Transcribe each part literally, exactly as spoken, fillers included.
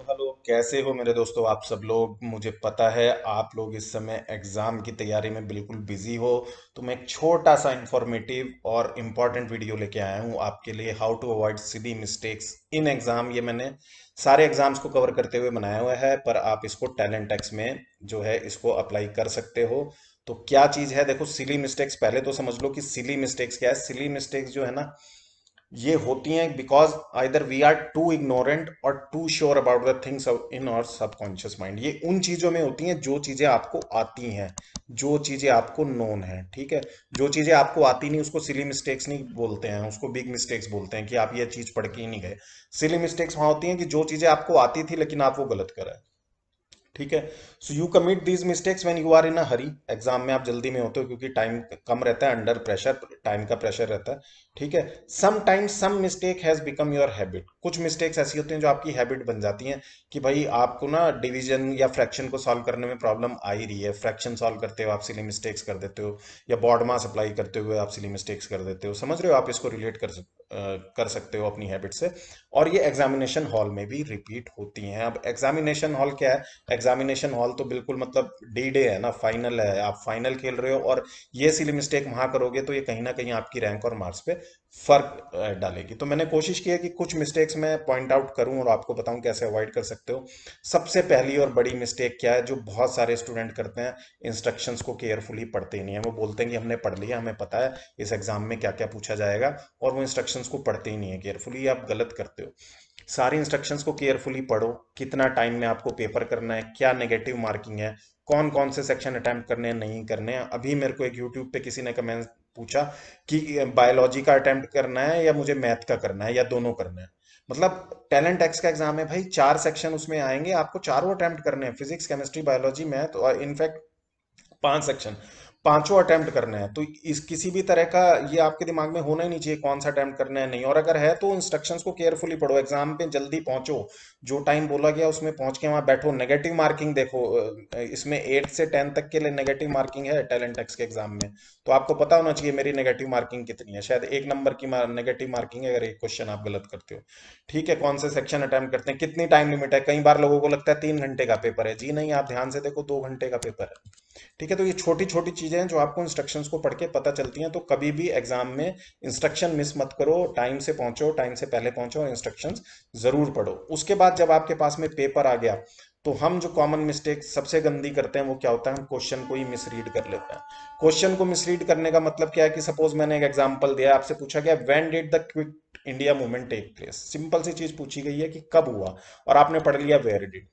Hello, कैसे हो मेरे दोस्तों? आप सब लोग, मुझे पता है आप लोग इस समय एग्जाम की तैयारी में बिल्कुल बिजी हो। तो मैं एक छोटा सा इंफॉर्मेटिव और इम्पोर्टेंट वीडियो लेके आया हूँ आपके लिए, how to avoid silly mistakes in exam. ये मैंने सारे एग्जाम्स को कवर करते हुए बनाया हुआ है, पर आप इसको टैलेंट टैक्स में जो है इसको अप्लाई कर सकते हो। तो क्या चीज़ है, देखो, सिली मिस्टेक्स पहले तो समझ लो कि सिली मिस्टेक्स क्या है। सिली मिस्टेक्स जो है ना, ये होती हैं because either we are too ignorant और too sure about the things in our subconscious mind. ये उन चीजों में होती हैं जो चीजें आपको आती हैं, जो चीजें आपको नोन है। ठीक है, जो चीजें आपको आती नहीं उसको सिली मिस्टेक्स नहीं बोलते हैं, उसको बिग मिस्टेक्स बोलते हैं कि आप ये चीज पढ़ के ही नहीं गए। सिली मिस्टेक्स वहां होती हैं कि जो चीजें आपको आती थी लेकिन आप वो गलत कर रहे हैं। ठीक है, so you commit these mistakes when you are in a hurry. Exam में आप जल्दी में होते हो क्योंकि टाइम कम रहता है, अंडर प्रेशर टाइम का प्रेशर रहता है। ठीक है, sometimes some mistake has become your habit. कुछ मिस्टेक्स ऐसी होती हैं जो आपकी हैबिट बन जाती हैं कि भाई आपको ना डिवीजन या फ्रैक्शन को सॉल्व करने में प्रॉब्लम आ ही रही है, फ्रैक्शन सॉल्व करते हो आप सिली मिस्टेक्स कर देते हो, या बॉड मास अप्लाई करते हुए आप सिली मिस्टेक्स कर देते हो। समझ रहे हो? आप इसको रिलेट कर सक, अ, कर सकते हो अपनी हैबिट से। और ये एग्जामिनेशन हॉल में भी रिपीट होती हैं। अब एग्जामिनेशन हॉल क्या है? एग्जामिनेशन हॉल तो बिल्कुल मतलब डी डे है ना, फाइनल है, आप फाइनल खेल रहे हो, और ये सिली मिस्टेक वहां करोगे तो ये कहीं ना कहीं आपकी रैंक और मार्क्स पे फर्क अ, डालेगी। तो मैंने कोशिश की है कि कुछ मिस्टेक्स मैं पॉइंट आउट करूं और आपको बताऊं कैसे अवॉइड कर सकते हो। सबसे पहली और बड़ी मिस्टेक क्या है जो बहुत सारे स्टूडेंट करते हैं? इंस्ट्रक्शंस को केयरफुली पढ़ते ही नहीं है। वो बोलते हैं कि हमने पढ़ लिया, हमें पता है इस एग्जाम में क्या क्या पूछा जाएगा, और वो इंस्ट्रक्शंस को पढ़ते ही नहीं है केयरफुली। आप गलत करते हो। सारी इंस्ट्रक्शंस को केयरफुली पढ़ो, कितना टाइम में आपको पेपर करना है, क्या नेगेटिव मार्किंग है, कौन कौन से सेक्शन अटेम्प्ट करने हैं नहीं करने हैं। अभी मेरे को एक यूट्यूब पे किसी ने कमेंट पूछा कि बायोलॉजी का अटेम्प्ट करना है या मुझे मैथ का करना है या दोनों करना है। मतलब टैलेंट एक्स का एग्जाम है भाई, चार सेक्शन उसमें आएंगे, आपको चारों अटेम्प्ट करने हैं, फिजिक्स केमिस्ट्री बायोलॉजी मैथ, और इनफैक्ट पांच सेक्शन, पांचों अटेम्प्ट करने हैं। तो इस किसी भी तरह का ये आपके दिमाग में होना ही नहीं चाहिए कौन सा अटेम्प्ट करना है नहीं। और अगर है तो इंस्ट्रक्शंस को केयरफुली पढ़ो, एग्जाम पे जल्दी पहुंचो, जो टाइम बोला गया उसमें पहुंच के वहां बैठो। नेगेटिव मार्किंग देखो, अ, इसमें एट से टेन तक के लिए नेगेटिव मार्किंग है टैलेंट एक्स के एग्जाम में। तो आपको पता होना चाहिए मेरी नेगेटिव मार्किंग कितनी है, शायद एक नंबर की नेगेटिव मार्किंग है अगर एक क्वेश्चन आप गलत करते हो। ठीक है, कौन से सेक्शन अटेम्प्ट करते हैं, कितनी टाइम लिमिट है। कई बार लोगों को लगता है तीन घंटे का पेपर है, जी नहीं, आप ध्यान से देखो दो घंटे का पेपर है। ठीक है, तो ये छोटी छोटी चीजें हैं जो आपको इंस्ट्रक्शंस को पढ़ के पता चलती हैं। तो कभी भी एग्जाम में इंस्ट्रक्शन मिस मत करो, टाइम से पहुंचो, टाइम से पहले पहुंचो और इंस्ट्रक्शंस जरूर पढ़ो। उसके बाद जब आपके पास में पेपर आ गया, तो हम जो कॉमन मिस्टेक सबसे गंदी करते हैं वो क्या होता है? हम क्वेश्चन को ही मिसरीड कर लेते हैं। क्वेश्चन को मिसरीड करने का मतलब क्या है कि सपोज मैंने एक एग्जांपल दिया, आपसे पूछा गया when did the Quit India movement take place. Simple सी चीज पूछी गई है कि कब हुआ, और आपने पढ़ लिया वेयर डिड।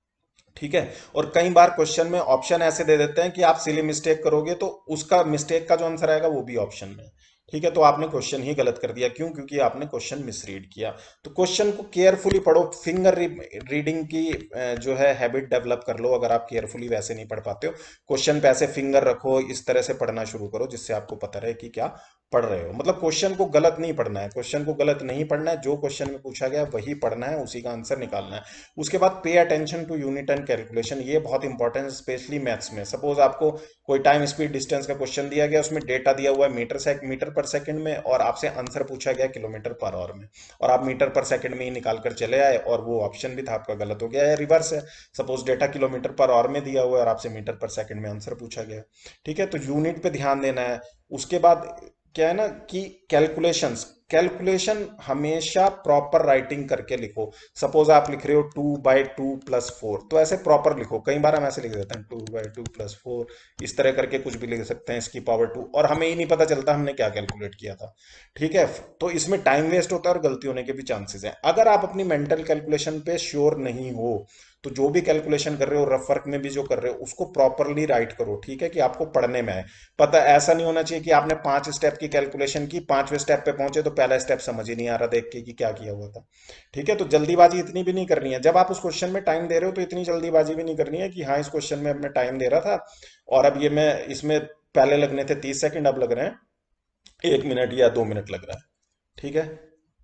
ठीक है, और कई बार क्वेश्चन में ऑप्शन ऐसे दे देते हैं कि आप सिली मिस्टेक करोगे तो उसका मिस्टेक का जो आंसर आएगा वो भी ऑप्शन में है। ठीक है, तो आपने क्वेश्चन ही गलत कर दिया। क्यों? क्योंकि आपने क्वेश्चन मिसरीड किया। तो क्वेश्चन को केयरफुली पढ़ो, फिंगर रीडिंग की अ, जो है हैबिट डेवलप कर लो। अगर आप केयरफुली वैसे नहीं पढ़ पाते हो, क्वेश्चन पे ऐसे फिंगर रखो, इस तरह से पढ़ना शुरू करो जिससे आपको पता रहे कि क्या पढ़ रहे हो। मतलब क्वेश्चन को गलत नहीं पढ़ना है, क्वेश्चन को गलत नहीं पढ़ना है, जो क्वेश्चन में पूछा गया वही पढ़ना है, उसी का आंसर निकालना है। उसके बाद pay attention to unit and calculation, ये बहुत इंपॉर्टेंट है स्पेशली मैथ्स में। सपोज आपको कोई टाइम स्पीड डिस्टेंस का क्वेश्चन दिया गया, उसमें डेटा दिया हुआ है मीटर से मीटर पर सेकंड में, और आपसे आंसर पूछा गया किलोमीटर पर आवर में, और आप मीटर पर सेकंड में ही निकाल कर चले आए, और वो ऑप्शन भी था आपका गलत हो गया। या रिवर्स है, suppose data kilometre per hour में दिया हुआ है और आपसे मीटर पर सेकंड में आंसर पूछा गया। ठीक है, तो यूनिट पे ध्यान देना है। उसके बाद क्या है ना कि कैलकुलेशंस, कैलकुलेशन हमेशा प्रॉपर राइटिंग करके लिखो। सपोज आप लिख रहे हो two by two plus four, तो ऐसे प्रॉपर लिखो। कई बार हम ऐसे लिख देते हैं two by two plus four, इस तरह करके कुछ भी लिख सकते हैं, इसकी पावर टू, और हमें ही नहीं पता चलता हमने क्या कैलकुलेट किया था। ठीक है, तो इसमें टाइम वेस्ट होता है और गलती होने के भी चांसेस हैं। अगर आप अपनी मेंटल कैलकुलेशन पे श्योर नहीं हो, तो जो भी कैलकुलेशन कर रहे हो, रफ वर्क में भी जो कर रहे हो, उसको प्रॉपरली राइट करो। ठीक है, कि आपको पढ़ने में आए। पता ऐसा नहीं होना चाहिए कि आपने पांच स्टेप की कैलकुलेशन की, पांचवें स्टेप पे पहुंचे तो पहला स्टेप समझ ही नहीं आ रहा देख के कि क्या किया हुआ था। ठीक है, तो जल्दीबाजी इतनी भी नहीं करनी है। जब आप उस क्वेश्चन में टाइम दे रहे हो तो इतनी जल्दीबाजी भी नहीं करनी है कि हाँ इस क्वेश्चन में अब मैं टाइम दे रहा था और अब ये मैं इसमें पहले लगने थे तीस सेकंड, अब लग रहे हैं एक मिनट या दो मिनट लग रहा है। ठीक है,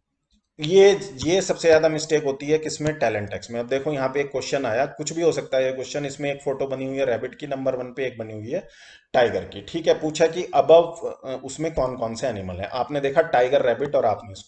ये ये सबसे ज्यादा मिस्टेक होती है किसमें? टैलेंट टैक्स में। अब देखो यहाँ पे एक क्वेश्चन आया, कुछ भी हो सकता है ये क्वेश्चन, इसमें एक फोटो बनी हुई है रैबिट की, नंबर वन पे एक बनी हुई है टाइगर की। ठीक है, पूछा कि अबव उसमें कौन कौन से एनिमल है। आपने देखा टाइगर, रैबिट, और आपने इसको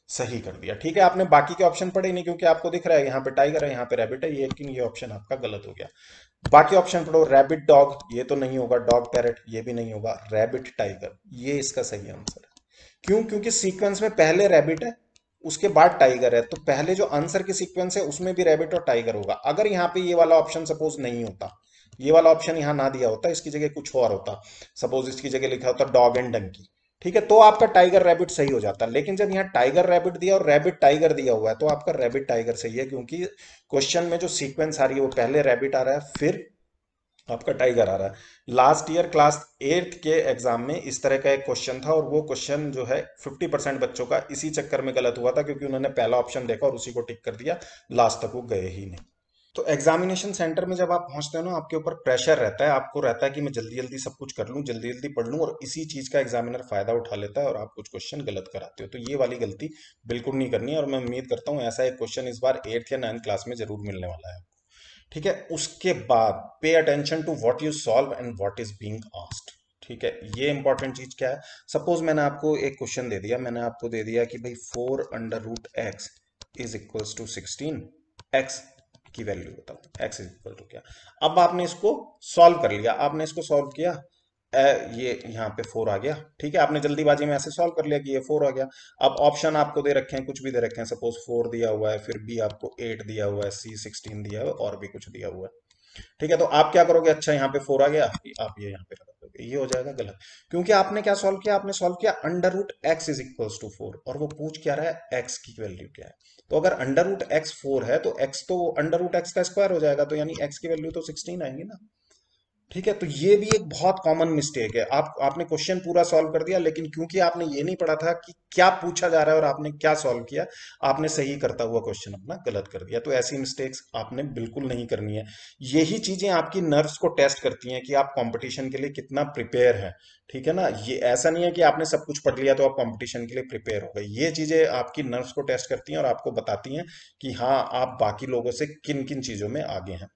सही कर दिया। ठीक है, आपने बाकी के ऑप्शन पढ़े नहीं क्योंकि आपको दिख रहा है यहाँ पे टाइगर है, यहाँ पे रैबिट है, ये लेकिन ये ऑप्शन आपका गलत हो गया। बाकी ऑप्शन पढ़ो, रैबिट डॉग ये तो नहीं होगा, डॉग पैरेट ये भी नहीं होगा, रैबिट टाइगर ये इसका सही आंसर है। क्यों? क्योंकि सीक्वेंस में पहले रैबिट है, उसके बाद टाइगर है, तो पहले जो आंसर की सीक्वेंस है उसमें भी रैबिट और टाइगर होगा। अगर यहाँ पे ये वाला ऑप्शन सपोज नहीं होता, ये वाला ऑप्शन यहाँ ना दिया होता, इसकी जगह कुछ और होता, सपोज इसकी जगह लिखा होता डॉग एंड डंकी, ठीक है, तो आपका टाइगर रैबिट सही हो जाता। लेकिन जब यहाँ टाइगर रैबिट दिया और रैबिट टाइगर दिया हुआ है, तो आपका रैबिट टाइगर सही है, क्योंकि क्वेश्चन में जो सीक्वेंस आ रही है वो पहले रैबिट आ रहा है, फिर आपका टाइगर आ रहा है। लास्ट ईयर क्लास एट्थ के एग्जाम में इस तरह का एक क्वेश्चन था, और वो क्वेश्चन जो है फिफ्टी परसेंट बच्चों का इसी चक्कर में गलत हुआ था, क्योंकि उन्होंने पहला ऑप्शन देखा और उसी को टिक कर दिया, लास्ट तक वो गए ही नहीं। तो एग्जामिनेशन सेंटर में जब आप पहुंचते हो ना, आपके ऊपर प्रेशर रहता है, आपको रहता है कि मैं जल्दी जल्दी सब कुछ कर लूं, जल्दी जल्दी पढ़ लूं, और इसी चीज का एग्जामिनर फायदा उठा लेता है और आप कुछ क्वेश्चन गलत कराते हो। तो ये वाली गलती बिल्कुल नहीं करनी है, और मैं उम्मीद करता हूँ ऐसा एक क्वेश्चन इस बार एट्थ या नाइन्थ क्लास में जरूर मिलने वाला है। ठीक है, उसके बाद pay attention to what you solve and what is being asked. ठीक है, ये इंपॉर्टेंट चीज क्या है? सपोज मैंने आपको एक क्वेश्चन दे दिया, मैंने आपको दे दिया कि भाई four under root x is equals to sixteen, x की वैल्यू बताओ, एक्स इज इक्वल टू क्या। अब आपने इसको सॉल्व कर लिया, आपने इसको सॉल्व किया, ए, ये यहाँ पे फोर आ गया। ठीक है, आपने जल्दीबाजी में ऐसे सॉल्व कर लिया कि ये फोर आ गया। अब ऑप्शन आपको दे रखे हैं, कुछ भी दे रखे हैं, सपोज फोर दिया हुआ है, फिर बी आपको एट दिया हुआ है, सी सिक्सटीन दिया हुआ है, और भी कुछ दिया हुआ है। ठीक है, तो आप क्या करोगे? अच्छा यहाँ पे फोर आ गया, आप ये यहाँ पे लगा दोगे, ये हो जाएगा गलत। क्योंकि आपने क्या सॉल्व किया? आपने सॉल्व किया under root x is equals to four, और वो पूछ क्या रहा है? एक्स की वैल्यू क्या है। तो अगर अंडर रूट एक्स फोर है, तो एक्स तो अंडर रूट एक्स का स्क्वायर हो जाएगा, तो यानी एक्स की वैल्यू तो सिक्सटीन आएंगी ना। ठीक है, तो ये भी एक बहुत कॉमन मिस्टेक है। आप आपने क्वेश्चन पूरा सॉल्व कर दिया, लेकिन क्योंकि आपने ये नहीं पढ़ा था कि क्या पूछा जा रहा है और आपने क्या सॉल्व किया, आपने सही करता हुआ क्वेश्चन अपना गलत कर दिया। तो ऐसी मिस्टेक्स आपने बिल्कुल नहीं करनी है। यही चीजें आपकी नर्व्स को टेस्ट करती हैं कि आप कंपटीशन के लिए कितना प्रिपेयर हैं। ठीक है ना, ये ऐसा नहीं है कि आपने सब कुछ पढ़ लिया तो आप कंपटीशन के लिए प्रिपेयर हो गए। ये चीजें आपकी नर्व्स को टेस्ट करती हैं और आपको बताती हैं कि हाँ, आप बाकी लोगों से किन किन चीजों में आगे हैं।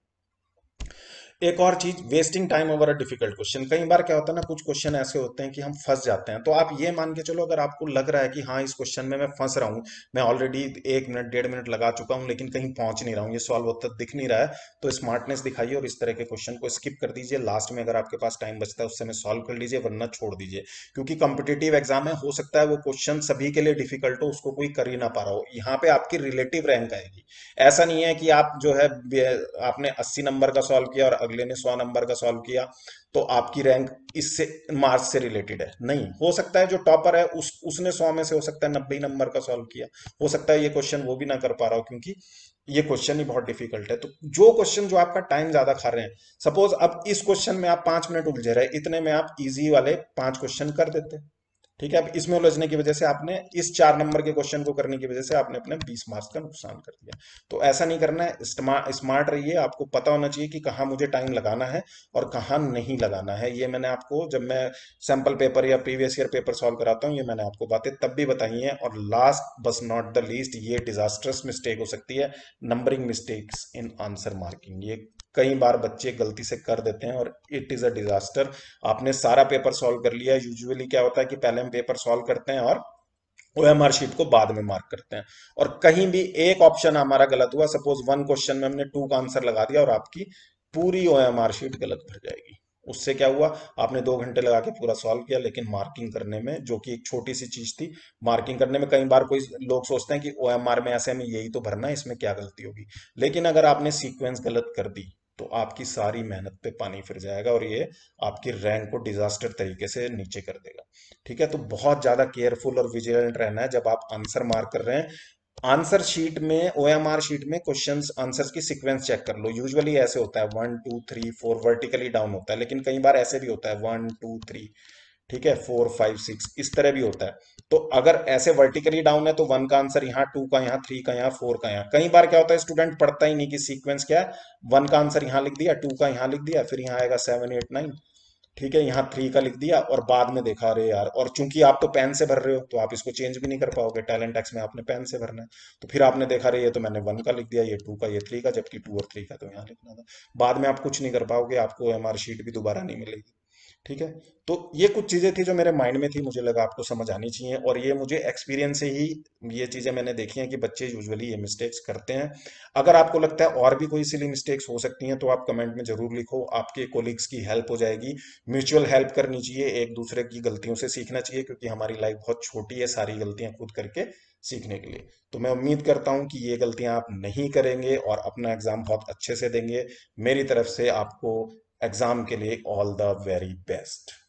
एक और चीज, wasting time over a difficult question. कई बार क्या होता है ना, कुछ क्वेश्चन ऐसे होते हैं कि हम फंस जाते हैं। तो आप ये मान के चलो, अगर आपको लग रहा है कि हाँ, इस क्वेश्चन में मैं फंस रहा हूँ, मैं ऑलरेडी एक मिनट डेढ़ मिनट लगा चुका हूँ, लेकिन कहीं पहुंच नहीं रहा हूँ, ये सॉल्व होता दिख नहीं रहा है, तो स्मार्टनेस दिखाइए और इस तरह के क्वेश्चन को स्किप कर दीजिए। लास्ट में अगर आपके पास टाइम बचता है उस समय सॉल्व कर लीजिए, वरना छोड़ दीजिए। क्योंकि कॉम्पिटिटिव एग्जाम है, हो सकता है वो क्वेश्चन सभी के लिए डिफिकल्ट हो, उसको कोई कर ही ना पा रहा हो। यहाँ पे आपकी रिलेटिव रैंक आएगी। ऐसा नहीं है कि आप जो है आपने अस्सी नंबर का सॉल्व किया और अगले ने सौ नंबर का सॉल्व किया, तो आपकी रैंक इससे मार्क्स से रिलेटेड है। नहीं, हो सकता है जो टॉपर है उस उसने सौ में से हो सकता है नब्बे नंबर का सॉल्व किया, हो सकता है ये क्वेश्चन वो भी ना कर पा रहा हो, क्योंकि ये क्वेश्चन ही बहुत डिफिकल्ट है। तो जो क्वेश्चन जो आपका टाइम ज्यादा खा रहे हैं, सपोज अब इस क्वेश्चन में आप पांच मिनट उलझे रहे, इतने में आप इजी वाले पांच क्वेश्चन कर देते। ठीक है, अब इसमें उलझने की वजह से आपने इस चार नंबर के क्वेश्चन को करने की वजह से आपने अपने बीस मार्क्स का नुकसान कर दिया। तो ऐसा नहीं करना है, स्मार्ट रहिए। आपको पता होना चाहिए कि कहाँ मुझे टाइम लगाना है और कहाँ नहीं लगाना है। ये मैंने आपको, जब मैं सैंपल पेपर या प्रीवियस ईयर पेपर सॉल्व कराता हूँ, ये मैंने आपको बातें तब भी बताई हैं। और last but not the least, ये डिजास्ट्रस मिस्टेक हो सकती है, numbering mistakes in answer marking. ये कई बार बच्चे गलती से कर देते हैं और इट इज अ डिजास्टर। आपने सारा पेपर सॉल्व कर लिया, यूजुअली क्या होता है कि पहले हम पेपर सॉल्व करते हैं और ओएमआर शीट को बाद में मार्क करते हैं, और कहीं भी एक ऑप्शन हमारा गलत हुआ, सपोज वन क्वेश्चन में हमने टू का आंसर लगा दिया, और आपकी पूरी ओएमआर शीट गलत भर जाएगी। उससे क्या हुआ? आपने दो घंटे लगा के पूरा सॉल्व किया, लेकिन मार्किंग करने में, जो कि एक छोटी सी चीज थी, मार्किंग करने में कई बार कोई लोग सोचते हैं कि ओएमआर में ऐसे हमें यही तो भरना है, इसमें क्या गलती होगी। लेकिन अगर आपने सीक्वेंस गलत कर दी, तो आपकी सारी मेहनत पे पानी फिर जाएगा, और ये आपकी रैंक को डिजास्टर तरीके से नीचे कर देगा। ठीक है, तो बहुत ज्यादा केयरफुल और विजिलेंट रहना है जब आप आंसर मार्क कर रहे हैं। आंसर शीट में, ओएमआर शीट में क्वेश्चंस आंसर्स की सीक्वेंस चेक कर लो। यूजुअली ऐसे होता है one two three four, vertically down होता है, लेकिन कई बार ऐसे भी होता है वन टू थ्री, ठीक है, फोर फाइव सिक्स, इस तरह भी होता है। तो अगर ऐसे वर्टिकली डाउन है, तो वन का आंसर यहाँ, टू का यहाँ, थ्री का यहाँ, फोर का यहाँ। कई बार क्या होता है, स्टूडेंट पढ़ता ही नहीं कि सीक्वेंस क्या है, वन का आंसर यहाँ लिख दिया, टू का यहाँ लिख दिया, फिर यहाँ आएगा सेवन एट नाइन, ठीक है, यहाँ थ्री का लिख दिया, और बाद में देखा अरे यार, और चूंकि आप तो पेन से भर रहे हो तो आप इसको चेंज भी नहीं कर पाओगे, टैलेंट टैक्स में आपने पेन से भरना है। तो फिर आपने देखा अरे ये तो मैंने वन का लिख दिया, ये टू का, ये थ्री का, जबकि टू और थ्री का तो यहाँ लिखना था। बाद में आप कुछ नहीं कर पाओगे, आपको एमआर शीट भी दोबारा नहीं मिलेगी। ठीक है। तो ये कुछ चीजें थी जो मेरे माइंड में थी, मुझे लगा आपको समझ आनी चाहिए, और ये मुझे एक्सपीरियंस से ही ये चीजें मैंने देखी हैं कि बच्चे यूजुअली ये मिस्टेक्स करते हैं। अगर आपको लगता है और भी कोई सिली मिस्टेक्स हो सकती हैं तो आप कमेंट में जरूर लिखो, आपके कोलिग्स की हेल्प हो जाएगी। म्यूचुअल हेल्प करनी चाहिए, एक दूसरे की गलतियों से सीखना चाहिए, क्योंकि हमारी लाइफ बहुत छोटी है सारी गलतियां खुद करके सीखने के लिए। तो मैं उम्मीद करता हूं कि ये गलतियां आप नहीं करेंगे और अपना एग्जाम बहुत अच्छे से देंगे। मेरी तरफ से आपको एग्जाम के लिए ऑल द वेरी बेस्ट।